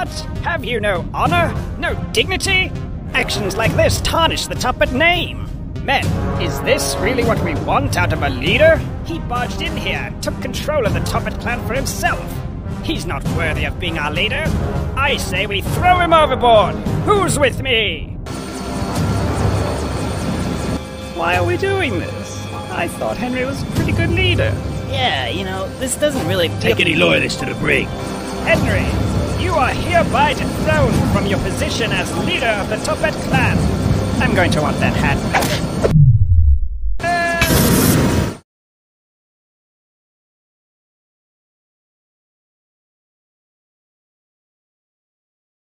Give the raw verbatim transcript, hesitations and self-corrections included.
What? Have you no honor? No dignity? Actions like this tarnish the Tuppet name. Men, is this really what we want out of a leader? He barged in here and took control of the Tuppet clan for himself. He's not worthy of being our leader. I say we throw him overboard. Who's with me? Why are we doing this? I thought Henry was a pretty good leader. Yeah, you know, this doesn't really... Take any loyalists to the brig. Henry, you are hereby dethroned from your position as leader of the Tuppet clan. I'm going to want that hat back.